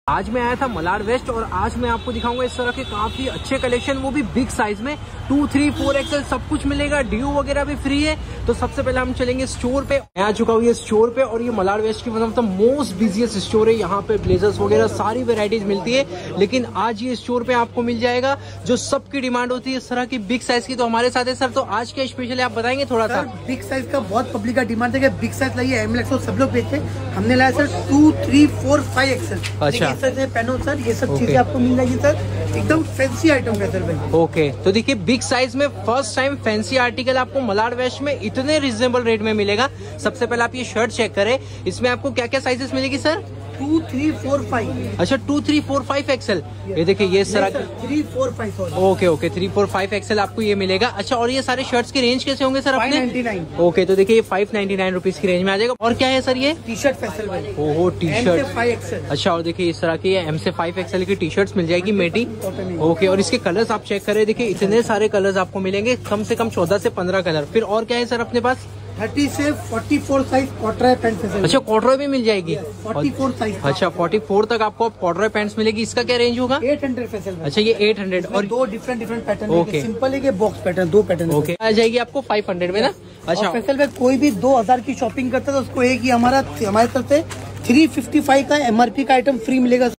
आज मैं आया था मलाड वेस्ट और आज मैं आपको दिखाऊंगा इस तरह के काफी अच्छे कलेक्शन, वो भी बिग साइज में 2, 3, 4 XL सब कुछ मिलेगा। ड्यू वगैरह भी फ्री है। तो सबसे पहले हम चलेंगे स्टोर पे। मैं आ चुका हूँ ये स्टोर पे और ये मलाड वेस्ट की मतलब मोस्ट बिजिएस्ट स्टोर है। यहाँ पे ब्लेजर्स वगैरह सारी वेराइटीज मिलती है, लेकिन आज ये स्टोर पे आपको मिल जाएगा जो सबकी डिमांड होती है इस तरह की बिग साइज की। तो हमारे साथ है सर, तो आज क्या स्पेशल है आप बताएंगे थोड़ा सा? बिग साइज का बहुत पब्लिक का डिमांड है कि बिग साइज लाइए, ML सब लोग बेचते हैं। हमने लाया सर 2, 3, 4, 5 XL। अच्छा पैनो सर, ये सब चीजें आपको मिल जाएगी सर, एकदम फैंसी आइटम है सर भाई। ओके, तो देखिए बिग साइज में फर्स्ट टाइम फैंसी आर्टिकल आपको मलाड वेस्ट में इतने रिजनेबल रेट में मिलेगा। सबसे पहले आप ये शर्ट चेक करें, इसमें आपको क्या क्या साइजेस मिलेगी सर? 2, 3, 4, 5। अच्छा 2, 3, 4, 5 XL। ये देखिए ये इस तरह 3, 4, 5। ओके 3, 4, 5 XL आपको ये मिलेगा। अच्छा, और ये सारे शर्ट्स की रेंज कैसे होंगे सर अपने? 599। ओके, तो देखिए ये 599 रुपीज की रेंज में आ जाएगा। और क्या है सर ये? टी शर्ट फैसल भाई। ओहो टी शर्ट 5 XL। अच्छा, और देखिए इस तरह की M से 5 XL की टी शर्ट्स मिल जाएगी मेटी। ओके, और इसके कलर्स आप चेक करें, देखिए इतने सारे कलर्स आपको मिलेंगे, कम से कम 14 से 15 कलर। फिर और क्या है सर अपने पास? 30 से 44 साइज कॉटराय पैंट। अच्छा कॉटरॉय भी मिल जाएगी। 44 साइज। अच्छा 44 तक आपको कॉटरॉय पैंट्स मिलेगी। इसका क्या रेंज होगा? 800 फैसल। अच्छा ये 800 और दो डिफरेंट पैटर्न। ओके। सिंपल है कि बॉक्स पैटर्न, 2 पैटर्न। ओके, आ जाएगी आपको 500 में ना। अच्छा फैसल में कोई भी 2000 की शॉपिंग करता है तो उसको एक ही हमारे तरफ से 355 का MRP का आइटम फ्री मिलेगा।